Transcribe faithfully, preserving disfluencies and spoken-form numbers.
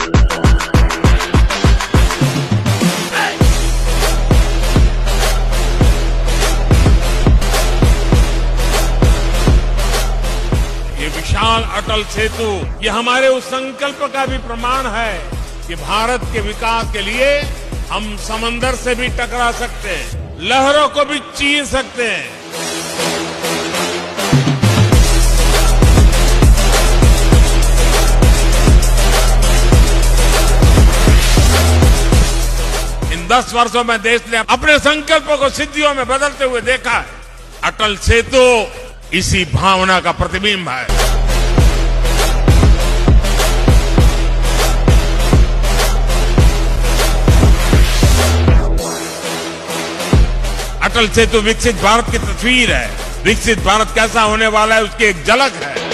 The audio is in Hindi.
विशाल अटल सेतु ये हमारे उस संकल्प का भी प्रमाण है कि भारत के विकास के लिए हम समंदर से भी टकरा सकते हैं, लहरों को भी चीर सकते हैं। इन दस वर्षों में देश ने अपने संकल्पों को सिद्धियों में बदलते हुए देखा है। अटल सेतु इसी भावना का प्रतिबिंब है। अटल सेतु विकसित भारत की तस्वीर है। विकसित भारत कैसा होने वाला है उसकी एक झलक है।